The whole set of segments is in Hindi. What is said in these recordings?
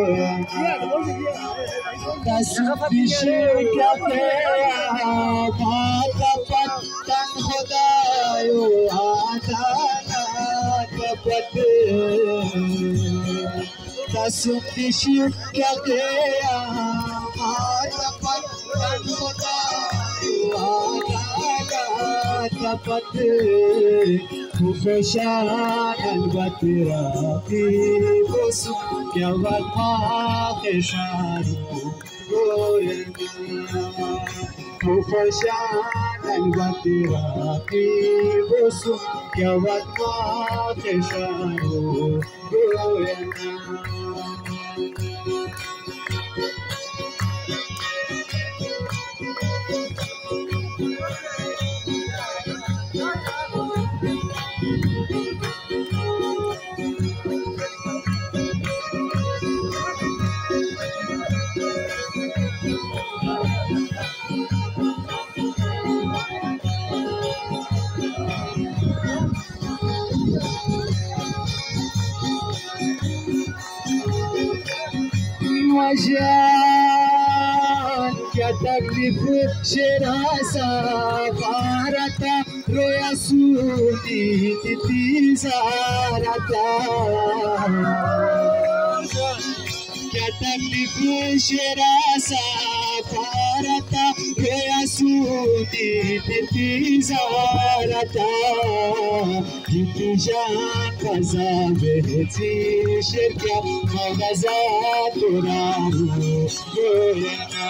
Tasbih क्या तेरा भाता पत्तन खुदायो आदाना कपट Tasbih क्या तेरा भाता पत्तन खुदायो आदाना कपट खुफशान अलबतराती बसु क्या वफा के शारू खुफशान अलबतराती बसु क्या वफा के शारू Wajan क्या तकलीफ शेरासा भारता रोया सूनी तिजारता क्या तकलीफ शेरासा भारता रोया सूनी तिजारता Gittijan kaza beheti şerke magaza turaru goyana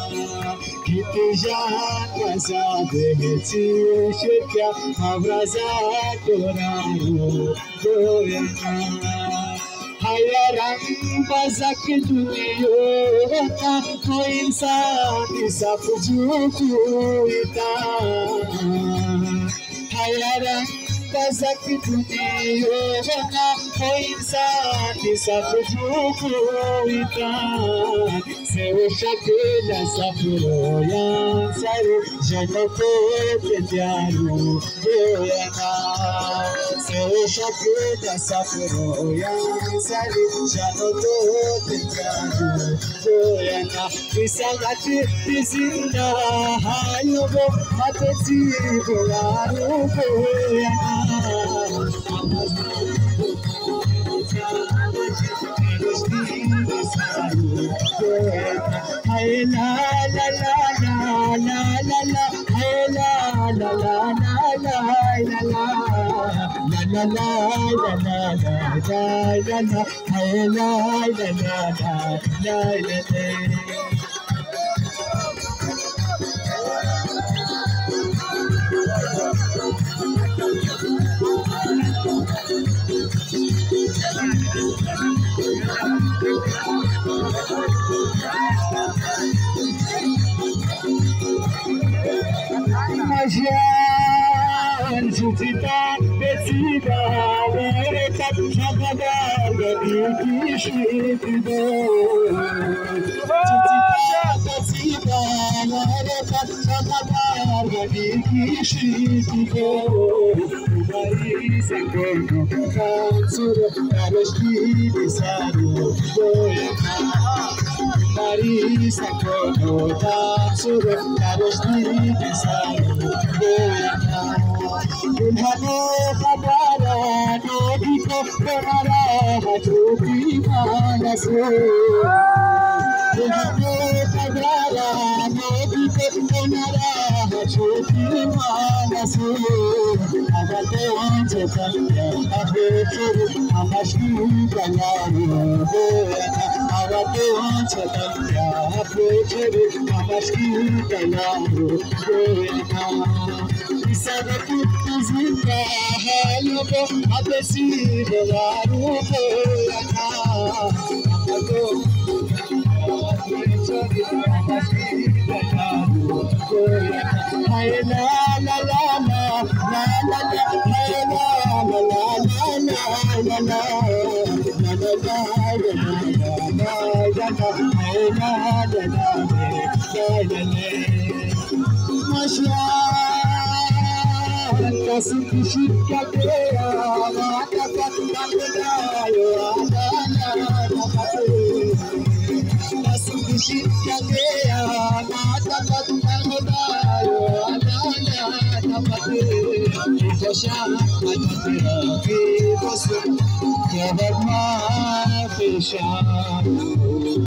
Gittijan kaza beheti şerke magaza turaru goyana Hayaran bazak dünyada o insan sapıcı kuyta Hayaran bazak dünyada o insan sapıcı kuyta Sev şakla sapıroyan sarı jannete tediaru goyana Sev şakla sapıroyan sarı jannete tediaru goyana Bisagat bizinda hayobo mateti bolaru goyana Hey la la la la la la la hey la la la la la la la la la la la la la hey la la la la la la Majan Jujita Betida Vereta Chagada Gishitido Jujita Betida Vereta Chagada Gishitido Ubaise Kono Kansuro Arashti Bisaru Goyana Marisa Kono Kansuro Arashti Bisaru Goyana Ulhane Kadara Nodiko Penara Hajubi Manasu Ulhane Kadara Nodiko Penara Hajubi Manasu Agate Anjekanya Ahekuru Amashki Kanyaru Goyana Agate Anjekanya Ahekuru Amashki Kanyaru Goyana Isagat bizinda hayobo abesi bolaru goyana Hey la la la la la la la hey la la la la la la la la la खुशी लगे माता पत्ता खुदायो अदाला तपत कोशा मजरा के बस के बदमा पेशा